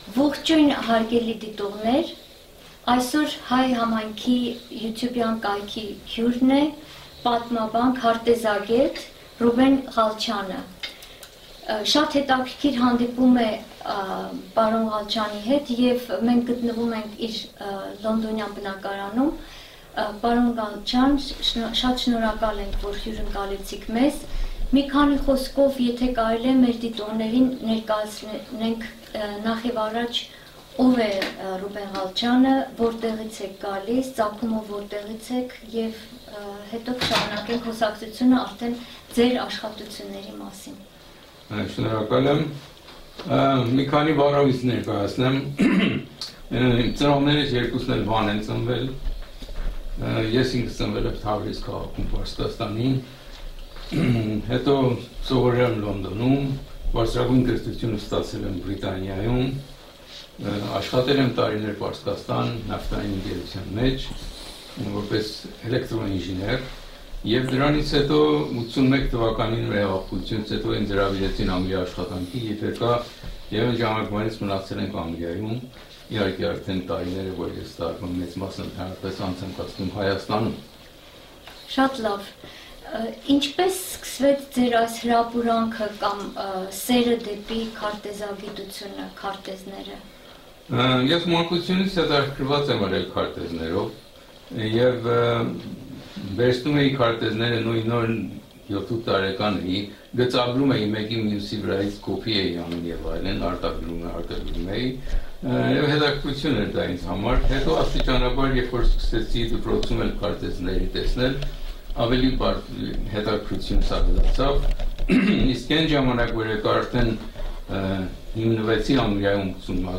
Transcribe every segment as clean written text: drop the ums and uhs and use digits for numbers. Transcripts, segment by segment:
Ողջույն հարգելի դիտողներ, այսօր հայ համայնքի YouTube-յան կայքի հյուրն է պատմաբան քարտեզագետ Ռուբեն Ղալչյանը։ Շատ հետաքրքիր հանդիպում է պարոն Ղալչյանի հետ եւ մենք գտնվում ենք իր լոնդոնյան բնակարանում։ Պարոն Ղալչյան, շատ շնորհակալ ենք, որ հյուրընկալեցիք մեզ։ Մի քանի խոսքով, եթե կարելի է մեր դիտողներին ներկայացնենք նախ եւ առաջ ով է Ռուբեն Ղալչյանը, որտեղից եք գալիս, ծագումով որտեղից եք եւ հետո կշարունակենք խոսակցությունը արդեն ձեր աշխատությունների մասին։ Շնորհակալ եմ։ Մի քանի բառերից ներկայացնեմ։ Ծնողներս երկուսն էլ բան են ծնվել։ Ես ինքս ծնվել եմ Թավրիզ քաղաքում, Պարսկաստանի։ Հետո սովորել եմ Լոնդոնում, բարձրագույն կրթությունը ստացել եմ Բրիտանիայում, աշխատել եմ տարիներ Պարսկաստան նավթային ընկերության մեջ, որպես էլեկտրոինժեներ, եւ դրանից հետո 81 թվականին հեղափոխությունից հետո ինձ հրավիրեցին Անգլիա աշխատանքի եւ եկա եւ այն ժամանակվանից մնացել ենք Անգլիայում, իհարկե արդեն տարիները, որ ես տարվում մեծ մասը ընդհանրապես անց եմ կացնում Հայաստանում։ Շատ լավ։ Ինչպես սկսվեց ձեր այս հրապուրանքը կամ սերը դեպի քարտեզագիտությունը, քարտեզները։ Ես մանկությունից հետաքրքրված եմ արել քարտեզներով եւ վերցնում էի քարտեզները նույն 7 տարեկան էի, գծագրում էի մեկի մյուսի վրայից կոպի էի անում եւ այլն, արտադրում էի եւ հետաքրքրություն էր դա ինձ համար։ Հետո աստիճանաբար, երբ որ սկսեցի դպրոցում էլ քարտեզների տեսնել, ավելի հետաքրքրություն ստացավ, իսկ այն ժամանակ, որ եկա արդեն հիմնվեցի Անգլիայում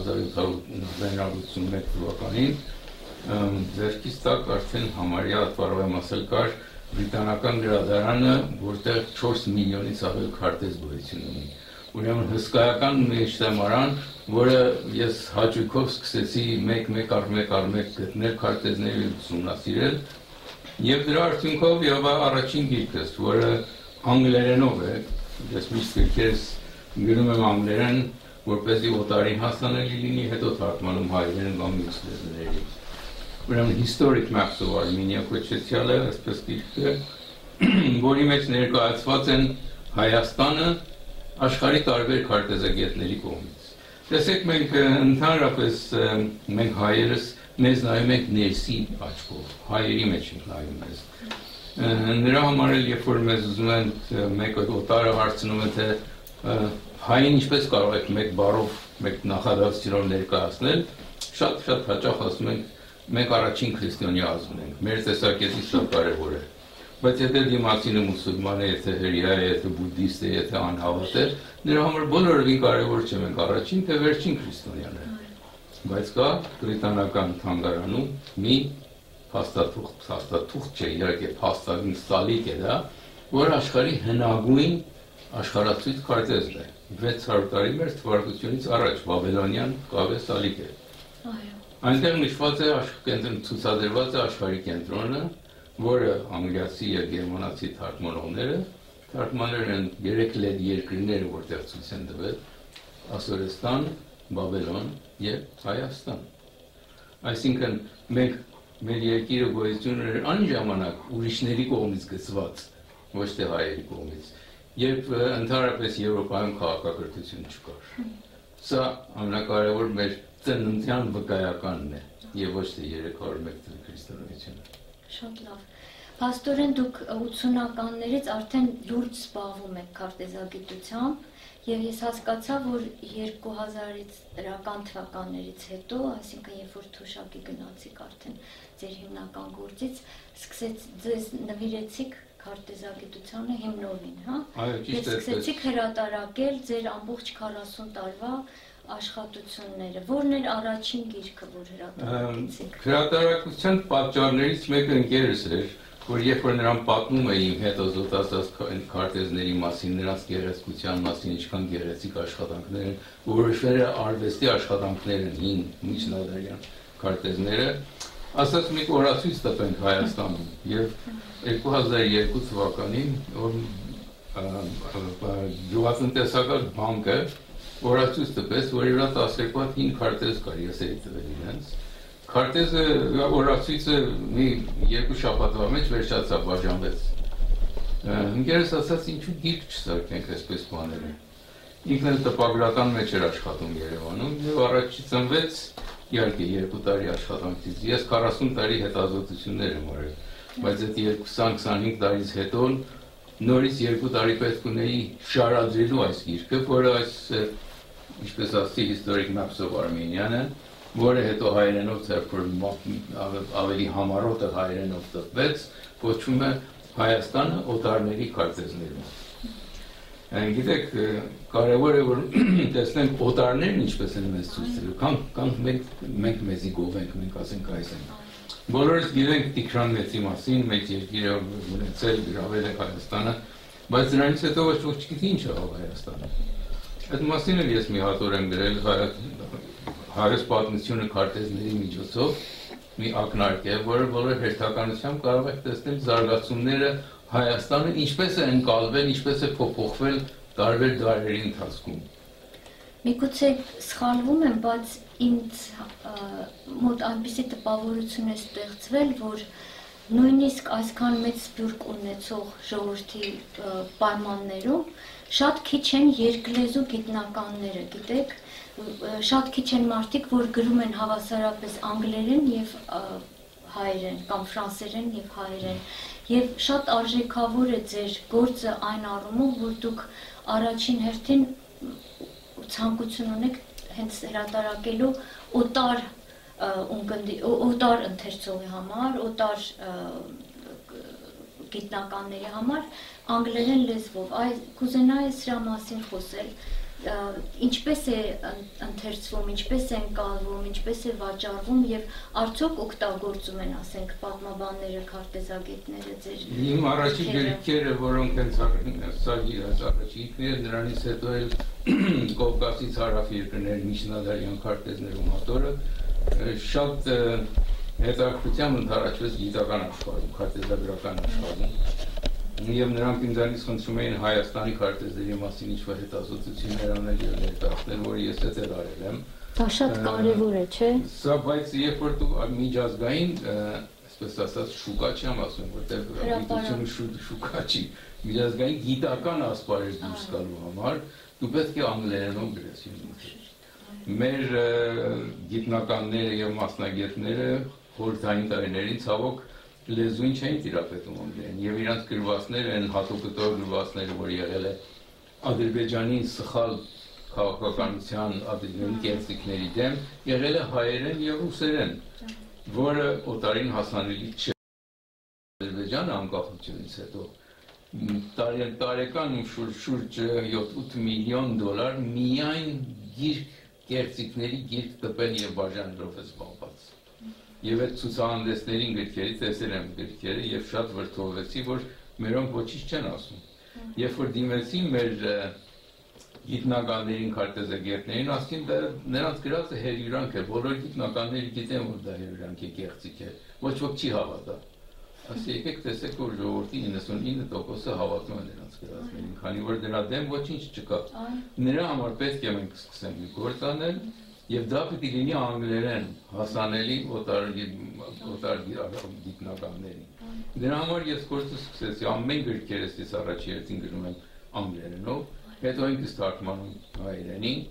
1781 թվականին, ձեռքից տակ արդեն համարյա կարող եմ ասել կար բրիտանական գրադարանը, որտեղ 4 միլիոնից ավել քարտեզ գոյություն ունի։ Ուրեմն հսկայական մեջտեմարան, որը ես հաճույքով սկսեցի մեկ առ մեկ գտնել քարտեզների ուսումնասիրել, եւ դրա արդյունքով եղավ առաջին գիրքս, որը անգլերենով է, ես միշտ գրքերս գրում եմ անգլերեն, որպեսզի օտարին հասանելի լինի, հետո թարգմանում հայերեն կամ մյուս լեզուների։ Ուրեմն Historic Maps of Armenia կոչեցյալ է, այսպես գիրքը, որի մեջ ներկայացված են Հայաստանը աշխարհի տարբեր քարտեզագետների կողմից։ Տեսեք, մենք ընդհանրապես մենք հայերս մեզ նայում ենք ներսի աչքով, հայերի մեջ ենք նայում մեզ։ Նրա համար էլ, երբ որ մեզ ուզում են մեկը օտարը հարցնում է, թե հային ինչպես կարող եք մեկ բառով, մեկ նախադասությունով ներկայացնել, շատ հաճախ ասում ենք, մենք առաջին քրիստոնյա ազգն ենք, մեր տեսակետից շատ կարևոր է։ Բայց եթե դիմացինը մուսուլման է, եթե հրեա է, եթե բուդդիստ է, եթե անհավատ է, նրա համար բոլորովին կարևոր չէ մենք առաջին թե վերջին քրիստոնյան է։ Բայց կա բրիտանական թանգարանում մի փաստաթուղթ չէ, իհարկե փաստային սալիկ է դա, որ աշխարհի հնագույն աշխարհացույց քարտեզն է։ 600 տարի մեր թվարկությունից առաջ բաբելոնյան կավե սալիկ է։ Այնտեղ նշված է ցուցադրված է աշխարհի կենտրոնը, որը անգլիացի եւ գերմանացի թարգմանողները թարգմանել են 3 լեդ երկրները, որտեղ ցույց են տվել՝ Ասորեստան, Բաբելոն եւ Հայաստան։ Այսինքն մենք մեր երկիրը գոյություն ուներ այն ժամանակ ուրիշների կողմից գծված, ոչ թե հայերի կողմից, երբ ընդհանրապես Եվրոպայում քաղաքակրթություն չկար։ Սա ամենակարևոր մեր ծննդյան վկայականն է եւ ոչ թե 301 քրիստոնեությունը։ Շատ լավ։ Փաստորեն դուք 80-ականներից արդեն լուրջ զբաղվում եք քարտեզագիտությամբ եւ ես հասկացա, որ 2000-ից դրական թվականներից հետո, այսինքն երբ որ թոշակի գնացիք արդեն ձեր հիմնական գործից, սկսեց ձեզ նվիրեցիք քարտեզագիտությանը հիմնովին, հա։ Այո, ճիշտ է։ Սկսեցիք հրատարակել ձեր ամբողջ 40 տարվա աշխատությունները, որն էր առաջին գիրքը, որ հրատարակեցիք։ Հրատարակության պատճառներից մեկը ընկերս էր, որ երբ որ նրան պատմում էի իմ հետ զոտացած քարտեզների մասին, նրանց գեղեցկության մասին, ինչքան գեղեցիկ աշխատանքներ են, որոշվել է արվեստի աշխատանքներ են, հին միջնադարյան քարտեզները, ասաց մի օրացույց տպենք Հայաստանում եւ 2002 թվականին գյուղատնտեսական բանկը օրացույց տպես, որ իրա 12 հատ 5 քարտեզ կար, ես էի տվել իրենց։ Քարտեզը օրացույցը մի երկու շաբաթվա մեջ վերջացավ, բաժանվեց։ Ընկերս ասաց, ինչու գիրք չսարքենք այսպես բաները։ Ինքն էլ տպագրական մեջ էր աշխատում Երևանում եւ առաջի ծնվեց իհարկե 2 տարի աշխատանքից։ Ես 40 տարի հետազոտություններ եմ արել, բայց այդ 20-25 տարից հետո նորից 2 տարի պետք ունեի շարադրելու այս գիրքը, որը այս ինչպես ասի Historic Maps of Armenia-ը, որը հետո հայերենով ձեռքբերում ավելի համառոտ հայերենով տպվեց, կոչվում է Հայաստանը օտարների քարտեզներում։ Գիտեք, կարևոր է որ տեսնենք օտարներն ինչպես են մեզ ցույց տալու, կամ մենք մեզի գովենք, մենք ասենք այս են։ Բոլորս գիտենք Տիգրան Մեծի մասին, մեծ երկիրը ունեցել, գրավել է Հայաստանը, բայց դրանից հետո ոչ ոք չգիտի ինչ եղավ Հայաստանը։ Այդ մասին էլ ես մի հատ օր եմ գրել հայոց պատմությունը քարտեզների միջոցով մի ակնարկ է, որը բոլոր հերթականությամբ կարող եք տեսնել զարգացումները Հայաստանը ինչպես է ընկալվել, ինչպես է փոփոխվել տարբեր դարերի ընթացքում։ Միգուցե սխալվում եմ, բայց ինձ մոտ այնպիսի տպավորություն է ստեղծվել, որ նույնիսկ այսքան մեծ սփյուռք ունեցող ժողովրդի պայմաններում շատ քիչ են երկլեզու գիտնականները, գիտեք, շատ քիչ են մարդիկ, որ գրում են հավասարապես անգլերեն եւ հայերեն կամ ֆրանսերեն եւ հայերեն, եւ շատ արժեքավոր է ձեր գործը այն առումով, որ դուք առաջին հերթին ցանկություն ունեք հենց հրատարակելու օտար ընթերցողի համար, օտար գիտնականների համար անգլերեն լեզվով։ Կուզենայի սրա մասին խոսել, ինչպես է ընթերցվում, ինչպես է ընկալվում, ինչպես է վաճառվում եւ արդյոք օգտագործում են, ասենք, պատմաբանները, քարտեզագետները ձեր։ Իմ առաջի գրքերը, որոնք են առաջիկները, նրանից հետո էլ Կովկասից հարավ երկրներ, միջնադարյան քարտեզներում հատորը շատ հետաքրքրությամբ ընդառաջվեց գիտական աշխարհում, քարտեզագրական աշխարհում, եւ նրանք ինձանից խնդրում էին Հայաստանի քարտեզների մասին ինչ-որ հետազոտություններ անել եւ ներկայացնել, որը ես էլ արել եմ։ Դա շատ կարեւոր է, չէ՞։ Սա բայց երբ որ դու միջազգային, այսպես ասած, շուկա չեմ ասում, որտեղ գիտությունը շուկա չի, միջազգային գիտական ասպարեզ դուրս գալու համար դու պետք է անգլերենով գրես։ Մեր գիտնականները եւ մասնագետները խորհրդային տարիներին ցավոք լեզուին չէին տիրապետում անգլերեն եւ իրանց գրվածները են հատուկտոր գրվածները, որ եղել է Ադրբեջանի սխալ քաղաքականության ադրբեջանի կենսիկների դեմ, եղել է հայերեն եւ ռուսերեն, որը օտարին հասանելի չէ։ Ադրբեջանը անկախությունից հետո տարեկան շուրջ 7-8 միլիոն դոլար միայն գիրք կերծիկների գիրք տպել եւ բաժանելով է զբաղված։ Եվ այդ ցուցահանդեսներին գրքերի տեսել եմ գրքերը եւ շատ վրդովվեցի, որ մերոնք ոչինչ չեն ասում։ Երբ որ դիմեցի մեր գիտնականներին, քարտեզագետներին, ասին դա նրանց գրածը հերյուրանք է, բոլոր գիտնականները գիտեն, որ դա հերյուրանք է, կեղծիք է, ոչ ոք չի հավատա։ Ասի եկեք տեսեք, որ ժողովրդի 99%-ը հավատում են նրանց գրածներին, քանի որ դրա դեմ ոչինչ չկա։ Նրա համար պետք է մենք սկսենք մի գործ անել եւ դա պետք է լինի անգլերեն հասանելի օտար գիտնականներին։ Դրա համար ես գործը սկսեցի, ամեն գրքերս ես առաջի հերթին գրում եմ անգլերենով, հետո ինքս թարգմանում հայերենին,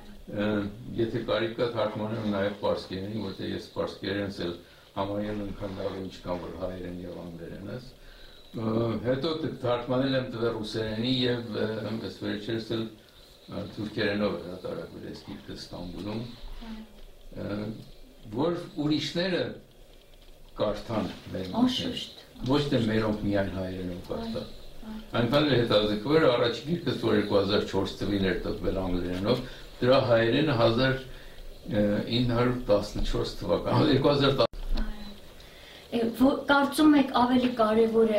եթե կարիք կա թարգմանեմ նաեւ պարսկերենին, որտեղ ես պարսկերենս էլ համարյա նույնքան լավ է ինչքան որ հայերեն եւ անգլերենս։ Հետո թարգմանել եմ տվել ռուսերենի եւ այս վերջերս էլ թուրքերենով հրատարակվել է գիրքը Ստամբուլում, որ ուրիշները կարդան մեր մասին, ոչ թե մերոնք միայն հայերենով կարդան։ Այնքան էլ հետազոտվել է առաջի գիրքս, որ 2004 թվականին էր տպվել անգլերենով, դրա հայերենը 1914 թվական, 2010 Կարծում եք ավելի կարևոր է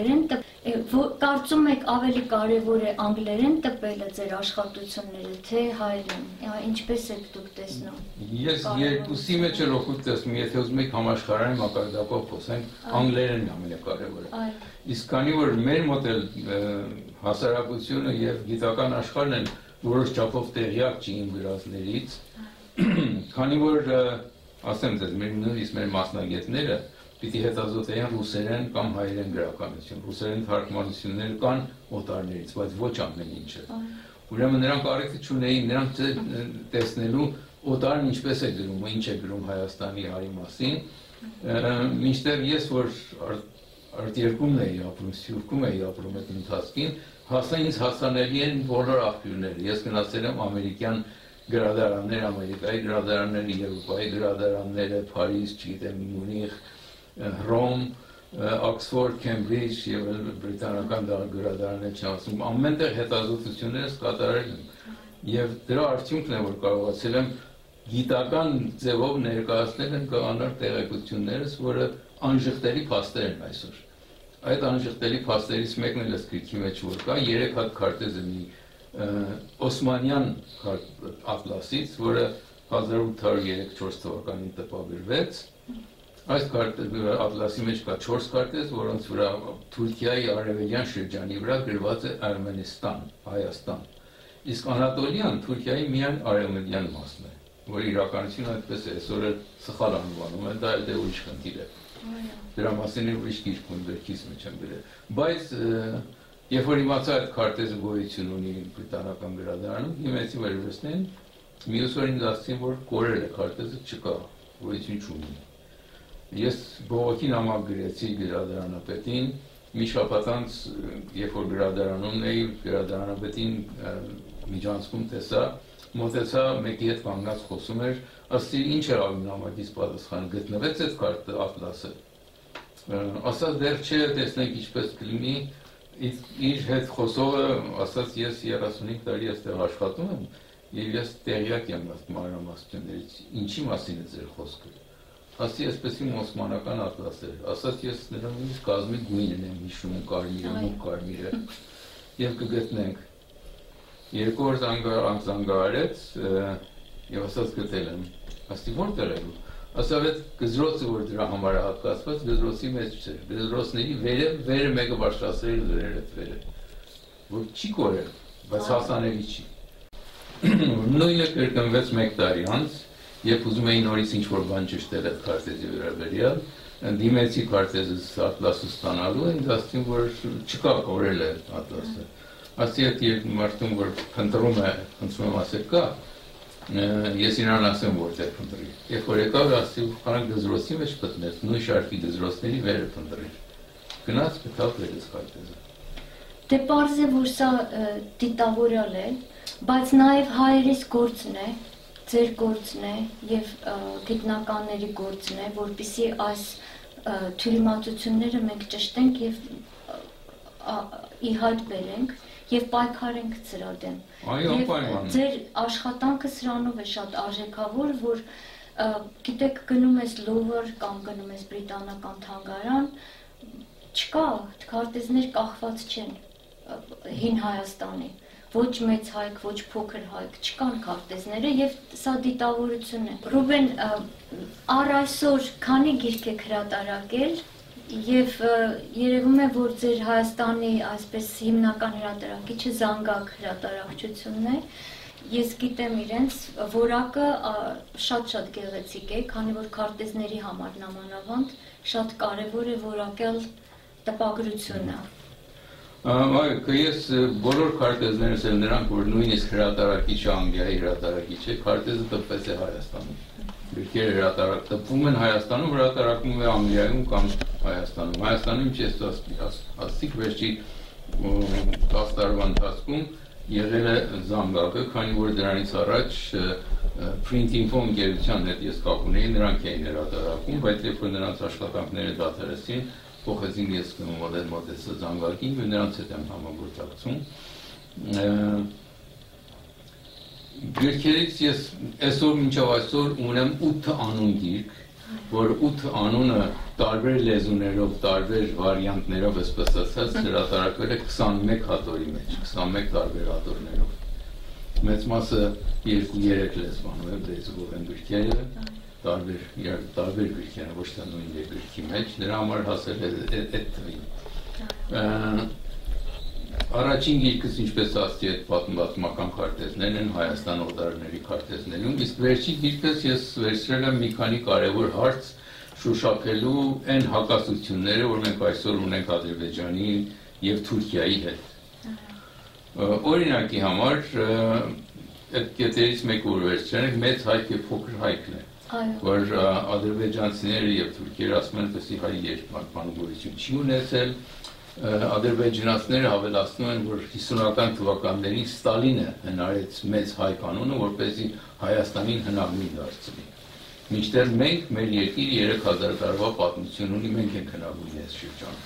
անգլերեն տպելը ձեր աշխատությունները, թե հայերեն, ինչպես եք դուք տեսնում։ Ես երկուսի մեջ էլ օգուտ տեսնում, եթե ուզում եք համաշխարհային մակարդակով խոսենք, անգլերենն է ամենակարևորը։ Իսկ քանի որ մեր մոտ էլ հասարակությունը եւ գիտական աշխարհն են որոշ չափով տեղյակ չի իմ գրածներից, քանի որ ասեմ ձեզ, նույնիսկ մեր մասնագետները պիտի հետազոտեին ռուսերեն կամ հայերեն գրականություն, ռուսերեն թարգմանություններ կան օտարներից, բայց ոչ ամեն ինչը։ Ուրեմն նրանք առիթը չունեին, նրանք տեսնելու օտարն ինչպես է գրում, ինչ է գրում Հայաստանի հարի մասին, մինչդեռ ես որ արտերկումն էի ապրում, Սյուրքում էի ապրում այդ ընթացքին, ինձ հասանելի են բոլոր աղբյուրները, ես գնացել եմ ամերիկյան գրադարաններ, Ամերիկայի գրադարանները, Եվրոպայի գրադարանները, Փարիզ, չգիտեմ, Մյունիխ, Ռոմ, Օքսֆորդ, Քեմբրիջ եւ բրիտանական գրադարաններ չեմ ասում, ամենտեղ հետազոտություններս կատարել եմ եւ դրա արդյունքն է որ կարողացել եմ գիտական ձևով ներկայացնել են կանոնավոր տեղեկություններս, որը անժխտելի փաստեր են այսօր։ Այդ անժխտելի փաստերից մեկն էլ գրքի մեջ որ կա 3 հատ քարտեզ մի Օսմանյան ատլասից, որը 1803-4 թվականին տպագրվեց։ Այս ատլասի մեջ կա 4 քարտեզ, որոնց վրա Թուրքիայի արևելյան շրջանի վրա գրված է Արմենստան, Հայաստան։ Իսկ Անատոլիան Թուրքիայի միայն արևմտյան մասն է, որ իրականությունը այդպես է, այսօր էլ սխալ անվանում են, դա էլ ուրիշ խնդիր է։ Դրա մասին էլ ուրիշ գիրք ունի, վերքից մեջ եմ գրել։ Բայց երբ որ իմացա այդ քարտեզը գոյություն ունի բրիտանական գրադարանում, իմացի վերջնեն, մյուս օրին ասացին, որ կորել է քարտեզը, չկա, գոյություն չունի։ Ես բողոքի նամակ գրեցի գրադարանապետին, մի շաբաթ անց, երբ որ գրադարանում էի, գրադարանապետին միջանցքում տեսա, մոտեցա մեկի հետ կանգնած խոսում էր, ասի ինչ էր ալու նամակից պատասխան, գտնվեց այդ ատլասը։ Ասաց դեռ չէ, տեսնենք ինչպես կլինի, իր հետ խոսողը ասաց ես 35 տարի այստեղ աշխատում եմ եւ ես տեղյակ եմ մանրամասնություններից, ինչի մասին է ձեր խոսքը։ Ասի այսպեսի օսմանական ատլաս էր, ասաց ես նրանից կազմի գույնն եմ հիշում, կարմիրը, մուգ կարմիրը եւ կգտնենք։ 2 օր զանգահարեց եւ ասաց գտել եմ։ Ասի որտեղ է։ Ասավ այդ գզրոցը որ դրա համար է հատկացված, գզրոցի մեջ չէ։ Գզրոցների վերը մեկը բարձրացրել դրել այդ վերը։ Որ չի կորել, բայց հասանելի չի։ Նույնը կրկնվեց 1 տարի անց, երբ ուզում էի նորից ինչ-որ բան ճշտել այդ քարտեզի վերաբերյալ, դիմեցի քարտեզս ատլասը ստանալու, ինձ ասացին, որ չկա, կորել է ատլասը։ Ասի այդ մարդուն, որ փնտրում եմ ասել կա, ես իրան ասեմ որտեղ փնտրի։ Երբ որ եկավ, ասի խանակ գզրոցի մեջ գտնեց, նույն շարքի գզրոցների վերը փնտրի։ Գնաց գտավ վերս քարտեզը։ Դե պարզ է, որ սա դիտավորյալ է, բայց նաև հայերիս գործն է, ձեր գործն է եւ գիտնականների գործն է, որպեսզի այս թյուրիմացությունները մենք ճշտենք եւ ի հայտ բերենք եւ պայքարենք սրա դեմ։ Այո, անպայման։ Ձեր աշխատանքը սրանով է շատ արժեքավոր, որ գիտեք գնում ես Լուվր կամ գնում ես բրիտանական թանգարան, չկա, քարտեզներ կախված չեն հին Հայաստանի։ Ոչ մեծ հայք, ոչ փոքր հայք, չկան քարտեզները եւ սա դիտավորություն է։ Ռուբեն, առ այսօր քանի գիրք եք հրատարակել եւ երևում է, որ ձեր Հայաստանի այսպես հիմնական հրատարակիչը Զանգակ հրատարակչությունն է։ Ես գիտեմ իրենց որակը շատ գեղեցիկ է, քանի որ քարտեզների համար նամանավանդ շատ կարեւոր է որակել տպագրությունը։ Այո, ես բոլոր քարտեզներս էլ նրանք, որ նույնիսկ հրատարակիչը Անգլիայի հրատարակիչ է, քարտեզը տպվեց է Հայաստանում։ Գրքերը տպվում են Հայաստանում, հրատարակվում է Անգլիայում կամ Հայաստանում։ Հայաստանում ինչ ասիկ վերջի 10 տարվա ընթացքում եղել է Զանգակը, քանի որ դրանից առաջ Print-Info ընկերության հետ ես կապ ունեի, նրանք էին հրատարակում, բայց երբ որ նրանց աշխատանքները դադարեցին, փոխեցին ես մոտեցա Զանգակին ու նրանց հետ եմ համագործակցում։ Գրքերից ես այսօր մինչև այսօր ունեմ 8 անուն գիրք, որ 8 անունը տարբեր լեզուներով, տարբեր վարիանտներով այսպես ասած հրատարակվել է 21 հատորի մեջ, 21 տարբեր հատորներով։ Մեծ մասը 2-3 լեզվանով է լեզվով են գրքերը, տարբեր գրքեր, ոչ թե նույն գրքի մեջ, դրա համար հասել է այդ թվին։ Առաջին գիրքս, ինչպես ասացի, այդ պատմական քարտեզներն են, Հայաստան օտարների քարտեզներում, իսկ վերջին գիրքս ես վերցրել եմ մի քանի կարևոր հարց շոշափելու այն հակասությունները, որ մենք այսօր ունենք Ադրբեջանի եւ Թուրքիայի հետ։ Օրինակի համար, այդ կետերից մեկը որ վերցրել ենք, մեծ հայք եւ փոքր հայքն է, որ ադրբեջանցիները եւ թուրքերը ասում են, որ հայ երկմական գոյություն չի ունեցել, ադրբեջանցիները հավելացնում են, որ 50-ական թվականներին Ստալինը հնարեց մեծ հայ կանոնը, որպեսզի Հայաստանին հնագույն դարձնի։ Մինչդեռ մենք մեր երկիրը 3000 տարվա պատմություն ունի, մենք ենք հնագույն այս շրջանում։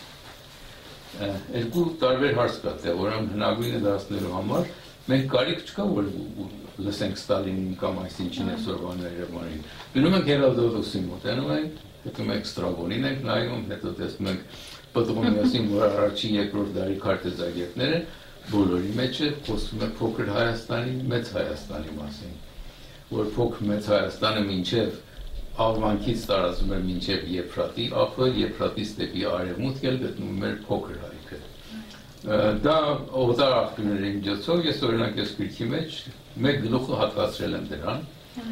Երկու տարբեր հարց կա, ուրեմն հնագույնը դարձնելու համար մենք կարիք չկա, որ լսենք Ստալինին կամ այսինչին այսօրվա Երևանին։ Գնում ենք Հերոդոտոսի մոտ, հետո մենք Ստրաբոնին ենք նայում, հետո տեսնում ենք Պտղոմեոսին, որ առաջին երկրորդ դարի քարտեզագետները բոլորի մեջ է խոսում է փոքր Հայաստանի, մեծ Հայաստանի մասին, որ փոքր մեծ Հայաստանը մինչև Ալվանքից տարածում է մինչև Եփրատի ափը, Եփրատից դեպի արևմուտք էլ գտնվում էր փոքր հայքը։ Դա օտար աղբյուրների միջոցով ես օրինակ այս գրքի մեջ մեկ գլուխը հատկացրել եմ դրան,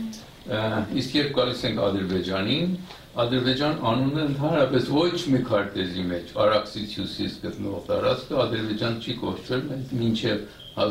իսկ երբ գալիս ենք Ադրբեջանին, Ադրբեջան անունը ընդհանրապես ոչ մի քարտեզի մեջ Արաքսից հյուսիս գտնվող տարածքը Ադրբեջան չի կոչվել մինչև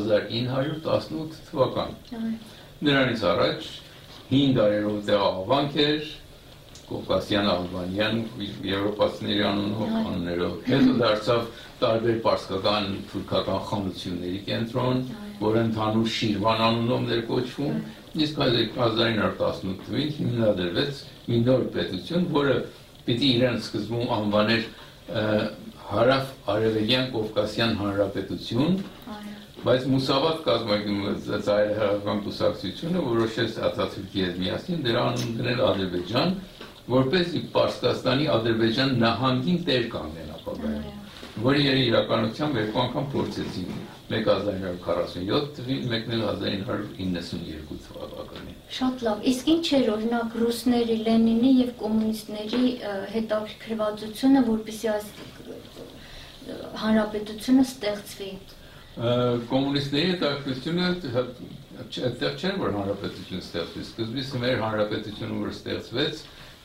1918 թվական։ Նրանից առաջ 5 դարերով տեղահավանք էր, Կովկասյան, Ալբանյան, եվրոպացիների անուններով, հետո դարձավ տարբեր պարսկական, թուրքական խանությունների կենտրոն, որ ընդհանուր Շիրվան անունով էր կոչվում, իսկ 1918 թվականին հիմնադրվեց մի նոր պետություն, որը պիտի իրեն սկզբում անվաներ Հարավ-Արևելյան Կովկասյան Հանրապետություն, բայց Մուսավատ ծայրահեղական կուսակցությունը որոշեց Աթաթուրքի հետ միասին դրա անուն դնել Ադրբեջան, որպեսզի Պարսկաստանի Ադրբեջան նահանգին տեր կանգնեն ապագայում, որի իրականությամբ երկու անգամ փորձեցին, մեկը 1947 թվականին, մեկն էլ 1992 թվականին։ Շատ լավ, իսկ ինչ էր օրինակ ռուսների, Լենինի եւ կոմունիստների հետաքրքրվածությունը, որպեսզի այս հանրապետությունը ստեղծվի։ Կոմունիստների հետաքրքրությունը այդտեղ չէր, որ հանրապետություն ստեղծվի, սկզբից մեր հանրապետությունը, որ ստեղծվեց,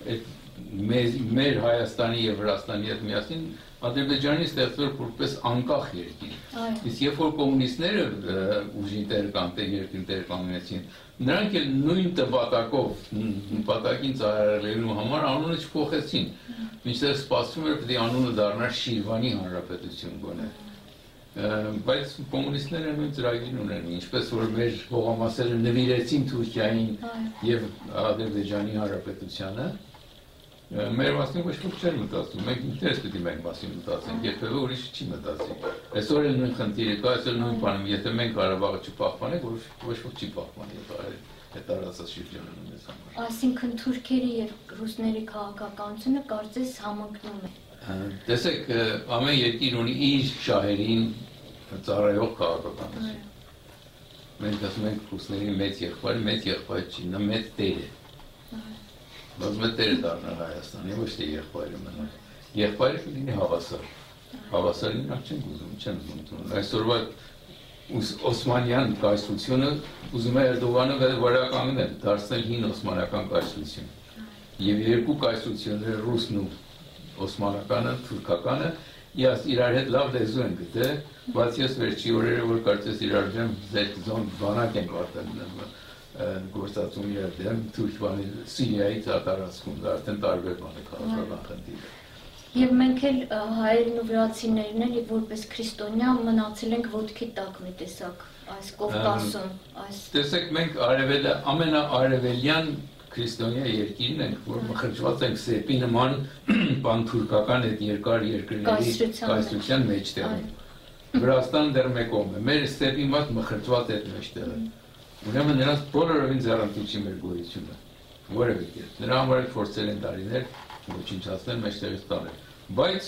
մեր Հայաստանի եւ Վրաստանի հետ միասին Ադրբեջանի ստեղծվել որպես անկախ երկիր։ Իսկ երբ որ կոմունիստները ուժին տեր կանգնեցին, նրանք էլ նույն տպատակով, նպատակին ծառայելու համար անունը չփոխեցին։ Մինչդեռ սպասվում էր, պետք է անունը դառնար Շիրվանի հանրապետություն գոնե։ Բայց կոմունիստները նույն ծրագիր ունեն, ինչպես որ մեր հողամասերը նվիրեցին Թուրքիային եւ Ադրբեջանի հանրապետությանը, մեր մասին ոչ ոք չէր մտածում, մենք ինքներս պետք է մեր մասին մտածենք, երբևէ ուրիշը չի մտածի։ Այսօր էլ նույն խնդիրը կա, այսօր նույն բանը, եթե մենք Ղարաբաղը չպահպանենք, ոչ ոք չի պահպանի այդ տարածաշրջանը մեզ համար։ Այսինքն թուրքերի եւ ռուսների քաղաքականությունը կարծես համընկնում է։ Տեսեք, ամեն երկիր ունի իր շահերին ծառայող քաղաքականություն։ Մենք ասում ենք ռուսների մեծ եղբայր չի, նա մեծ տեր է։ Բայց մեծ տերը դառնալ Հայաստանի, ոչ թե եղբայրը մնալ։ Եղբայրը լինի հավասար։ Հավասարին նրանք չեն ուզում, չեն ուզում։ Այսօրվա Օսմանյան կայսրությունը ուզում է Էրդողանը վերականգնել, դարձնել հին օսմանական կայսրություն։ Եվ երկու կայսրությունները ռուսն ու օսմանականը, թուրքականը, իրար հետ լավ լեզու են գտել, բայց ես վերջի օրերը, որ կարծես իրար դեմ զոն բանակ են գործածում իրար դեմ, թուրքվանի Սիրիայի տարածքում, դա արդեն տարբեր բան է քաղաքական խնդիրը։ Եվ մենք էլ հայերն ու վրացիներն էլ որպես քրիստոնյա մնացել ենք ոտքի տակ մի տեսակ այս Կովկասում, այս։ Տեսեք, մենք ամենաարևելյան քրիստոնյա երկիրն ենք, որ մխրճված ենք սեպի նման պանթուրքական այդ երկար երկրների կայսրության մեջտեղում։ Վրաստանը դեռ մեկում է, մեր սեպի մոտ մխրճված այդ մեջտեղը։ Ուրեմն նրանց բոլորովին ձեռնտու չի մեր գոյությունը։ որևէ կերպ։ Նրա համար էլ փորձել են տարիներ ոչնչացնել, մեջտեղից տանել։ Բայց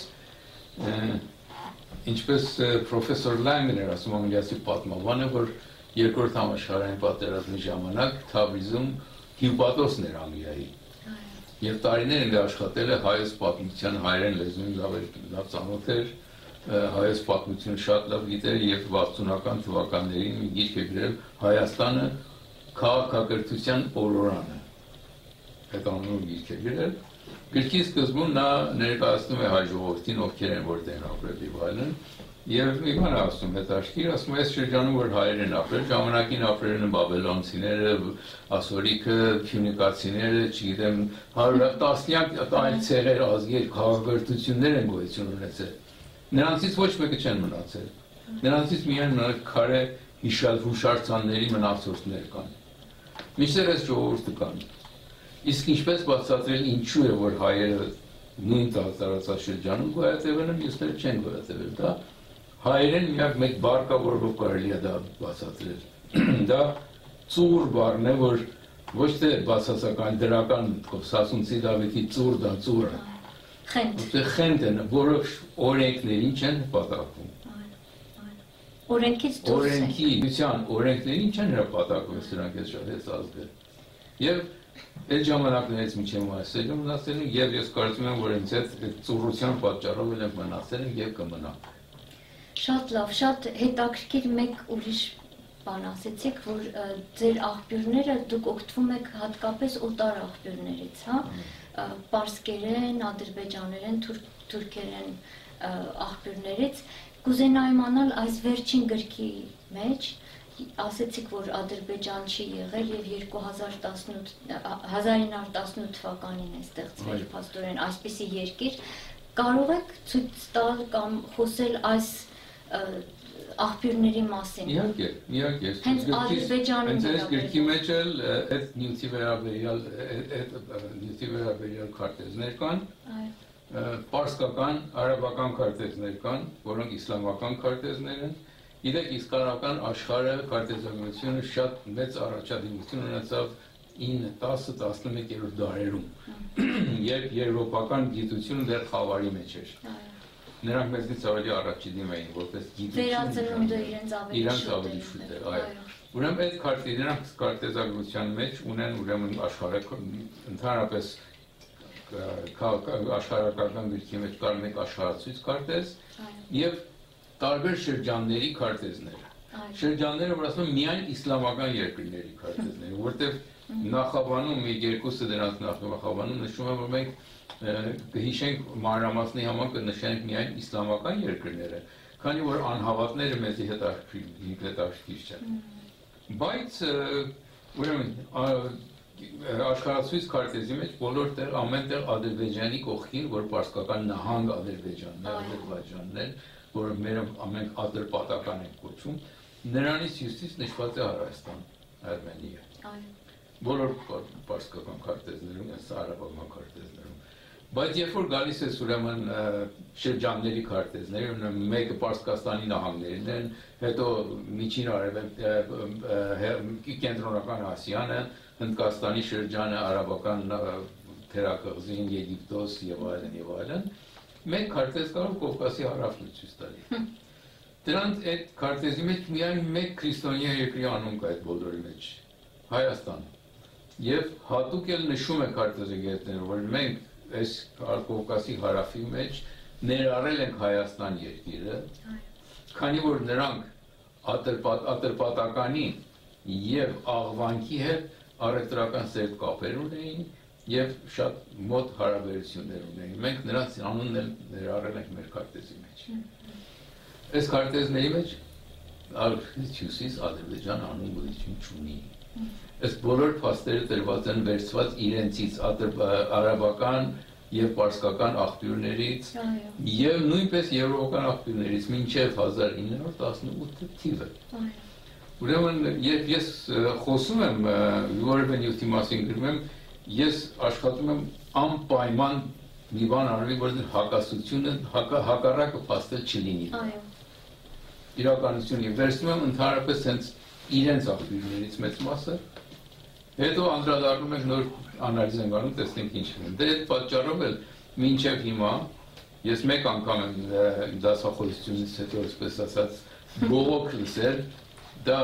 ինչպես պրոֆեսոր Լայմն էր ասում, անգլիացի պատմաբանը, որ երկրորդ համաշխարհային պատերազմի ժամանակ Թավրիզում հիպատոսն էր Անգլիայի։ Եվ տարիներ ինքը աշխատել է հայոց պատմության, հայերեն լեզուն լավ ծանոթ էր, հայոց պատմությունը շատ լավ գիտեր եւ 60-ական թվականներին մի գիրք է գրել Հայաստանը քաղաքակրթության օրորանը։ Այդ անունով գիրք է գրել։ Գրքի սկզբում նա ներկայացնում է հայ ժողովրդին, ովքեր են որտեղ ապրել եւ այլն, եւ մի բան ասում է հետաքրքիր, ասում է այս շրջանում որ հայեր են ապրել, ժամանակին ապրել են բաբելոնցիները, ասորիկը, փյունիկացիները, չգիտեմ, տասնյակ այլ ցեղեր, ազգեր, քաղաքակրթություններ են գոյություն ունեցել։ Նրանցից ոչ մեկը չեն մնացել։ Նրանցից միայն քարե հուշարձանների մնացորդներ կան։ Միշտ այս ժողովուրդը կան։ Իսկ ինչպես բացատրել ինչու է որ հայերը նույն տարածաշրջանում գոյատևել են, մյուսները չեն գոյատևել, դա հայերեն միակ մեկ բառ կա, որով կարելի է դա բացատրել։ Դա ծուր բառն է, որ ոչ թե բացասական դրական Սասունցի Դավիթի ծուր դա ծուրը։ Խենթ են, որով օրենքներին չեն պատակվում։ Օրենքից դուրս են։ Օրենքներին չեն հրապատակվում, սրանք ես շատ ես ազգել։ Եվ այդ ժամանակներից միջև այսօր մնացել են, եւ ես կարծում եմ, որ ինձ այդ ծուռության պատճառով էլ մնացել են եւ կմնան։ Շատ լավ, շատ հետաքրքիր մեկ ուրիշ բան ասեցիք, որ ձեր աղբյուրները դուք օգտվում եք հատկապես օտար աղբյուրներից, հա, պարսկերեն, ադրբեջաներեն, թուրքերեն աղբյուրներից։ Կուզենայի իմանալ այս վերջին գրքի մեջ ասեցիք, որ Ադրբեջան չի եղել եւ 1918 թվականին է ստեղծվել փաստորեն այսպիսի երկիր, կարող եք ցույց տալ կամ խոսել այս աղբյուրների մասին։ Իհարկե, հենց Ադրբեջանի գրքի մեջ էլ այդ նյութի վերաբերյալ քարտեզներ կան, պարսկական, արաբական քարտեզներ կան, որոնք իսլամական քարտեզներ են։ Գիտեք, իսկական աշխարհը քարտեզագրությունը շատ մեծ առաջադիմություն ունեցավ 9, 10, 11-րդ դարերում, երբ եվրոպական գիտությունը դեռ խավարի մեջ էր։ Նրանք մեզնից ավելի առաջադեմ էին, որպես գիտություն։ Վերածնունդը իրենց ավելի շուտ էր, այո։ Ուրեմն այդ նրանք քարտեզագրության մեջ ունեն ուրեմն աշխարհը ընդհանրապես աշխարհական գրքի մեջ կար մեկ աշխարհացույց քարտեզ եւ տարբեր շրջանների քարտեզները։ Շրջանները, որ ասում են միայն իսլամական երկրների քարտեզները, որտեղ նախաբանում մի երկուսը դրանց նախաբանում նշում են, որ մենք կհիշենք մանրամասնի համար կնշենք միայն իսլամական երկրները, քանի որ անհավատները մեզի հետաքրքիր չեն։ Բայց ուրեմն աշխարհացույց քարտեզի մեջ բոլոր տեղ ամենտեղ Ադրբեջանի կողքին, որ պարսկական նահանգ Ադրբեջանն է, որը մեր ամենք ադրպատական ենք կոչում, նրանից հյուսիս նշված է Հայաստան, Արմենիա։ Բոլոր պարսկական քարտեզներում, արաբական քարտեզներում։ Բայց երբ որ գալիս է ուրեմն շրջանների քարտեզները, մեկը Պարսկաստանի նահանգներն են, հետո Միջին Արևելք, Կենտրոնական Ասիան, Հնդկաստանի շրջանը, արաբական թերակղզին, Եգիպտոս եւ այլն, մեկ քարտեզ կարող Կովկասի հարավն ցույց տալի։ Դրանց այդ քարտեզի մեջ միայն մեկ քրիստոնյա երկրի անուն կա այդ բոլորի մեջ, Հայաստան։ Եվ հատուկ էլ նշում է քարտեզագետները, որ մենք այս Կովկասի հարավի մեջ ներառել ենք Հայաստան երկիրը, քանի որ նրանք ատրպատականի եւ աղվանքի հետ առևտրական սերտ կապեր ունեին եւ շատ մոտ հարաբերություններ ունեին։ Մենք նրանց անունն էլ ներառել ենք մեր քարտեզի մեջ։ Այս քարտեզների մեջ Հյուսիս Ադրբեջան անուն գոյություն չունի։ Այս բոլոր փաստերը տրված են վերցված իրենցից արաբական եւ պարսկական աղբյուրներից եւ նույնպես եվրոպական աղբյուրներից մինչեւ 1918 թիվը։ Ուրեմն երբ ես խոսում եմ որևէ նյութի մասին գրում եմ, ես աշխատում եմ անպայման մի բան անելու, որ հակասությունը հակառակը փաստել չլինի։ Իրականությունը վերցնում եմ ընդհանրապես հենց իրենց աղբյուրներից մեծ մասը Հետո անդրադառնում ենք նոր անալիզ ենք անում, տեսնենք ինչ է։ Դե այդ պատճառով էլ մինչև հիմա ես մեկ անգամ եմ դասախոսությունից հետո այսպես ասած բողոք լսել, դա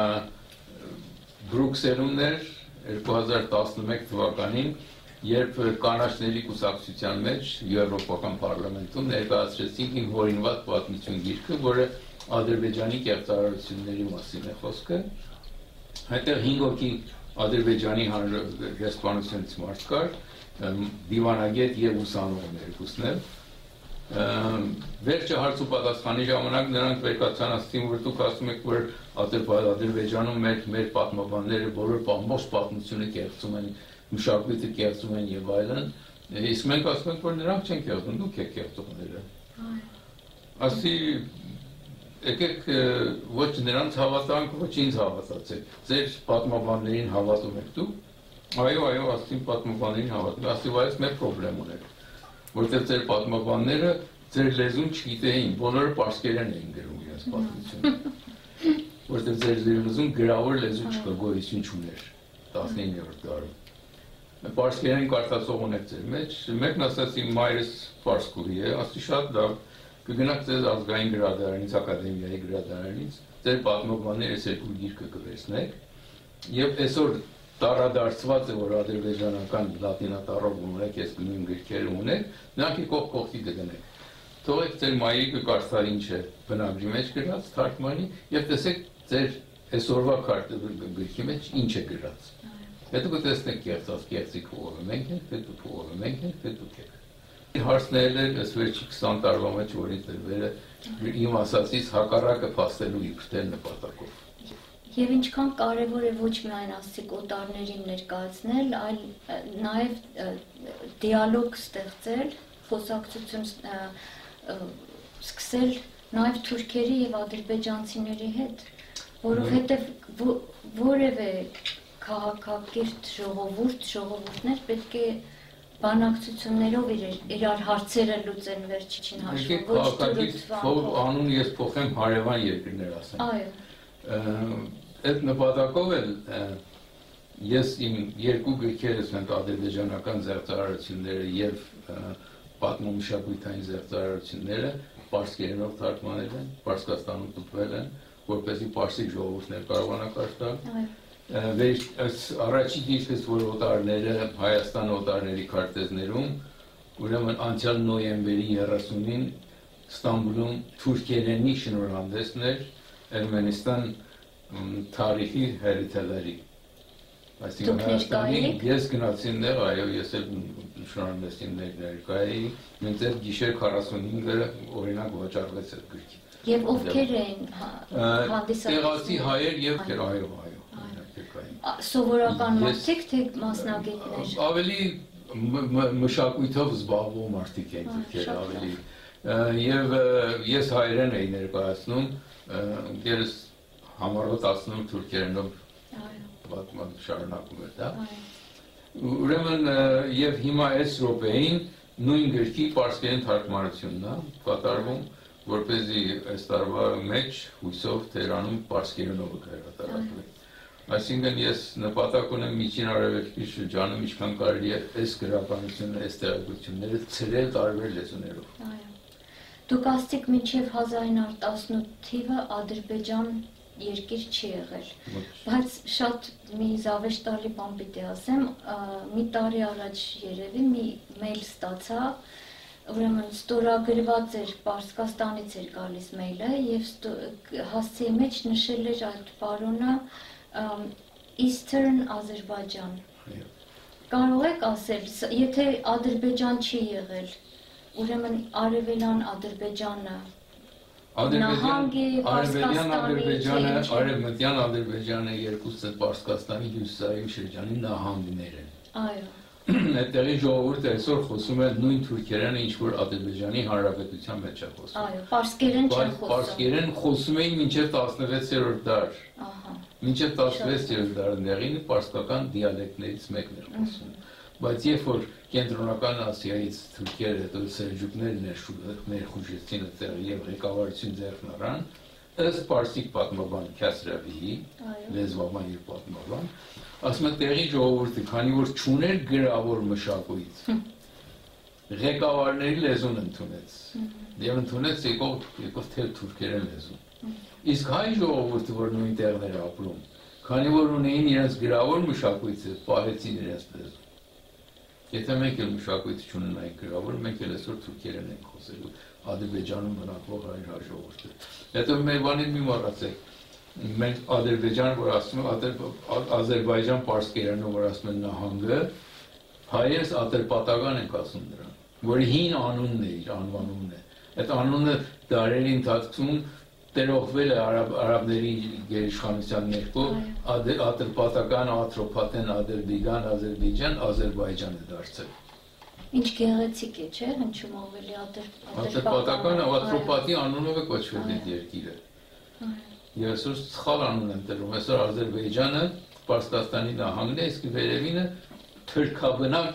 Բրուքսելում էր 2011 թվականին, երբ կանաչների կուսակցության մեջ Եվրոպական պարլամենտում ներկայացրեցին իմ հորինված պատմություն գիրքը, որը Ադրբեջանի կեղծարարությունների մասին է խոսքը։ Այդտեղ 5 հոգի Ադրբեջանի դեսպանությունից մարդ կար, դիվանագետ եւ ուսանող երկուսն էլ։ Վերջը հարց ու պատասխանի ժամանակ նրանք վերկացան ասին, որ դուք ասում եք, որ Ադրբեջանում մեր պատմաբանները բոլոր ամբողջ պատմությունը կեղծում են, մշակույթը կեղծում են եւ այլն, իսկ մենք ասում ենք, որ նրանք չեն կեղծում, դուք եք կեղծողները։ Ասի եկեք ոչ նրանց հավատանք, ոչ ինձ հավատացեք, ձեր պատմաբաններին հավատում եք դուք։ Այո, ասին պատմաբաններին հավատում, ասի վայս մեր պրոբլեմ ունենք, որտեղ ձեր պատմաբանները ձեր լեզուն չգիտեին, բոլորը պարսկերեն էին գրում իրենց պատմությունը, որտեղ ձեր լեզուն գրավոր լեզու չկա, գոյություն չուներ 19-րդ դարում։ Պարսկերեն կարդացող ունեք ձեր մեջ, մեկն ասաց իմ մայրս պարսկուհի է, ասի շատ լավ, կգնաք ձեզ ազգային գրադարանից, ակադեմիայի գրադարանից, ձեր պատմաբանները այս երկու գիրքը կվերցնեք, եւ այսօր տարադարձված է, որ ադրբեջանական լատինատառով ունեք, այս նույն գրքերը ունեք, նրանք կողքի կգնեք։ Թողեք ձեր մայրիկը կարդա ինչ է բնագրի մեջ գրած, թարգմանի, եւ տեսեք ձեր այսօրվա գրքի մեջ ինչ է գրած։ Հետո կտեսնեք կեղծած կեղծիք ով մենք ենք, թե դուք ով մենք ենք, թե դուք եք։ Հարցնել էր այս վերջի 20 տարվա մեջ, որ ինձ դրվել է իմ ասածից հակառակը փաստելու իբրտել նպատակով։ Եվ ինչքան կարևոր է ոչ միայն ասիկ օտարներին ներկայացնել, այլ նաև դիալոգ ստեղծել, խոսակցություն սկսել նաև թուրքերի եւ ադրբեջանցիների հետ, որովհետեւ որևէ քաղաքակիրթ ժողովուրդներ պետք է բանակցություններով իրար հարցերը լուծեն վերջին հաշվով, ոչ դուրս անուն ես փոխեմ հարևան երկրներ ասեմ։ Այո։ Այդ նպատակով էլ ես իմ երկու գրքերս ենք ադրբեջանական զեղծարարությունները եւ պատմամշակութային զեղծարարությունները պարսկերենով թարգմանել են, Պարսկաստանում տպվել են, որպեսզի պարսիկ ժողովուրդներ կարողանա կարդալ։ Առաջին գիրքս, որ օտարները Հայաստան օտարների քարտեզներում, ուրեմն անցյալ նոյեմբերի 30-ին Ստամբուլում թուրքերենի շնորհանդեսն էր Ermənistan tarixi xəritələri։ Այսինքն Հայաստանի ես գնացին դեղ, այո, ես էլ շնորհանդեսին ներկայի, մենք այդ գիշեր 45-ը օրինակ վաճառվեց այդ գրքի։ Եվ ովքեր էին հանդիսատեսները։ Տեղացի հայեր եւ այո։ Սովորական մարդիկ, թե մասնագետներ։ Ավելի մշակույթով զբաղվող մարդիկ են գրքերը ավելի։ Եվ ես հայերեն էի ներկայացնում, ես համարվա 19 թուրքերենով պատմած շարունակում էր դա։ Ուրեմն եւ հիմա այս րոպեին նույն գրքի պարսկերեն թարգմանությունն է կատարվում, որպեսզի այս տարվա մեջ հույսով Թերանում պարսկերենով կհրատարակվի։ Այսինքն ես նպատակ ունեմ միջին արևելքի շրջանում ինչքան կարելի է այս գրականությունը, այս տեղեկությունները ցրել տարբեր լեզուներով։ Դուք ասցիք մինչև 1918 թիվը Ադրբեջան երկիր չի եղել, բայց շատ մի զավեշտալի բան պիտի ասեմ, մի տարի առաջ երևի մի մեյլ ստացա, ուրեմն ստորագրված էր Պարսկաստանից էր գալիս մեյլը եւ հասցեի մեջ նշել էր այդ պարոնը Eastern Azerbaijan։ Կարող եք ասել, եթե Ադրբեջան չի եղել, ուրեմն արևելյան Ադրբեջանը նահանգի Պարսկաստանի արևմտյան Ադրբեջանը երկուսը Պարսկաստանի հյուսիսային շրջանի նահանգներ են։ Այո։ Այդտեղի ժողովուրդը այսօր խոսում է նույն թուրքերենը, ինչ որ Ադրբեջանի Հանրապետության մեջ է խոսում։ Այո, պարսկերեն չեն խոսում։ Պարսկերեն խոսում էին մինչև 16-րդ դար։ Ահա։ Մինչև 16-րդ դարներին պարսկական դիալեկտներից մեկն էր խոսում։ Բայց երբ որ կենտրոնական Ասիայից թուրքերը հետո սելջուկներն ներխուժեցին այդտեղ եւ ղեկավարություն ձեռք առան, ըստ Պարսիկ պատմաբան Քասրավիի, լեզվաբան եւ պատմաբան, ասում է տեղի ժողովուրդը, քանի որ չուներ գրավոր մշակույթ, ղեկավարների լեզուն ընդունեց, եւ ընդունեց եկող թե թուրքերեն լեզուն։ Իսկ հայ ժողովուրդը, որ նույն տեղներ ապրում, քանի որ ունեին իրենց գրավոր մշակույթը, պահեցին իրենց լեզուն։ Եթե մենք էլ մշակույթ չունենայինք գրավոր, մենք էլ այսօր թուրքերեն ենք խոսելու, Ադրբեջանում բնակվող հայ ժողովուրդը։ Հետո մեր բանին մի մոռացեք, մենք Ադրբեջան, որ ասում են, Ադրբեջան պարսկերենով, որ ասում են նահանգը, հայերս ատրպատական ենք ասում նրան, որի հին անունն է, իր անվանումն է։ Այդ անունը դարերի ընթացքում տերողվել է արաբների գերիշխանության ներքո, ատրպատական, աթրոպատեն, Ադրբեջան, Ադրբեջան է դարձել։ Ինչ գեղեցիկ է, չէ՞, հնչում ավելի ատրպատական, աթրոպատի անունով է կոչվել այդ երկիրը։ Եվ այսօր սխալ անուն են տրվում, այսօր Ադրբեջանը Պարսկաստանի նահանգն է, իսկ վերևինը թրքաբնակ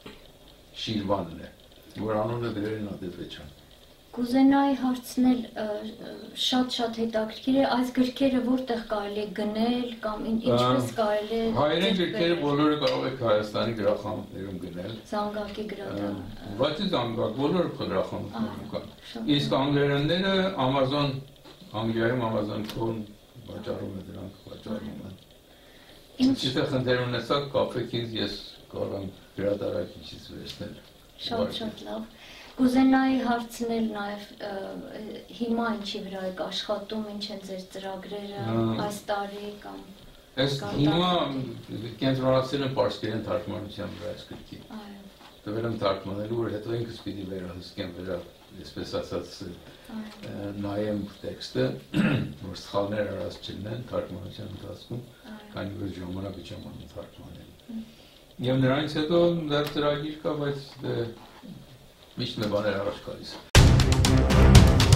Շիրվանն է, որ անունը դրել են Ադրբեջան։ Կուզենայի հարցնել շատ հետաքրքիր է, այս գրքերը որտեղ կարելի է գնել կամ ինչպես կարելի է հայերեն գրքերը բոլորը կարող եք Հայաստանի գրախանութներում գնել։ Զանգակի գրադարան։ Բացի զանգակ, բոլորը գրախանութներում կան։ Իսկ անգլերենները Amazon, Անգլիայում Amazon.com վաճառում է դրանք, վաճառում են։ Եթե խնդիր ունեցաք, կապեք ինձ, ես կարող եմ գրադարակիչից վերցնել։ Շատ լավ։ Կուզենայի հարցնել նաև հիմա ինչի վրա եք աշխատում, ինչ են ձեր ծրագրերը այս տարի կամ Այս հիմա կենտրոնացել եմ պարսկերեն թարգմանության վրա այս գրքի։ Տվել եմ թարգմանելու, որ հետո ինքս պիտի վերահսկեմ այսպես ասած նայեմ տեքստը, որ սխալներ արած չլինեն թարգմանության ընթացքում, քանի որ ժամանակը չեմ անում թարգմանել։ Եվ նրանից հետո դեռ ծրագիր կա, բայց միշտ մի բաներ առաջ գալիս։